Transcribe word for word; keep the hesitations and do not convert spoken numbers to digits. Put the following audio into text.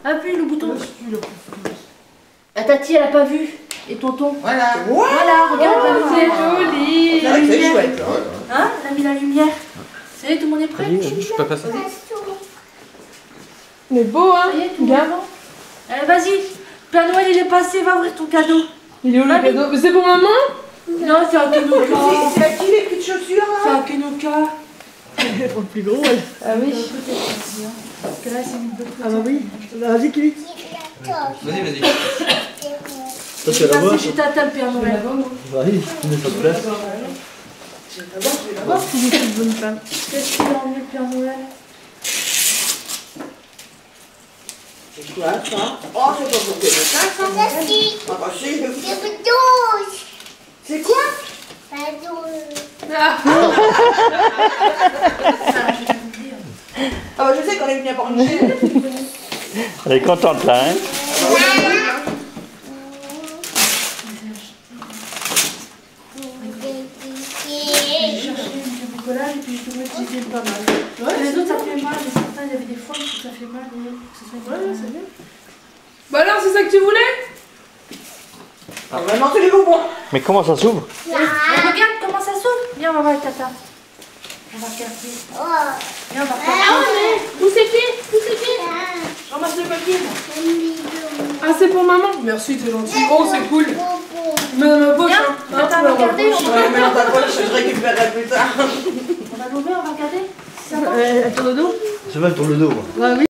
Appuie le bouton. La tati, elle a pas vu. Et tonton. Voilà. Voilà, regarde. Oh, c'est joli. C'est vrai que c'est chouette. Hein? Elle a mis la lumière. Ça y est, tout le monde est prêt? Je peux pas ça. Mais beau, hein. Ça y est, tout le monde est bon. Allez, vas-y. Père Noël, il est passé. Va ouvrir ton cadeau. Il est où le Mamie. cadeau? Mais c'est pour maman? Non, c'est un Kenoka. C'est à qui les petites chaussures C'est là? un Kenoka. Pour le plus gros, elle. Ah oui. Parce que là, c'est une bonne Ah bah oui. Vas-y, Kili. Vas-y, vas-y. Ça, c'est la voix. chez Tata, le Père Noël. Vas-y, tu mets ça de place. Oh, c'est une bonne femme. Qu'est-ce qu'il a emmené le Père Noël? C'est quoi ça? Oh, c'est pas pour que ça, ça? Ah bah si. C'est quoi? Ah. Ah bah je sais qu'on est venu apporter une chaîne. Elle est contente là, hein? J'ai cherché du bricolage et puis je trouvais que c'était pas mal. Les autres, ça fait mal, mais certains, il y avait des fois que ça fait mal. Et que ça soit Ouais, c'est bien. Bah alors, c'est ça que tu voulais? Ah bah non, c'est les bonbons. Mais comment ça s'ouvre? Et regarde comment ça s'ouvre. Viens, on va voir avec Tata. On va regarder. Viens, on va regarder. Où c'est qui? Où c'est qui? Ramasse le papier. Ah, c'est pour maman? Merci, t'es gentil. Oh, c'est cool. Mais dans ma poche, Viens, hein. Tata, on va regarder. On Ouais, mais dans ta poche, je récupérerai plus tard. va l'ouvrir, on va regarder. Si ça marche. Elle tourne le dos? C'est vrai, elle tourne le dos. Bah oui.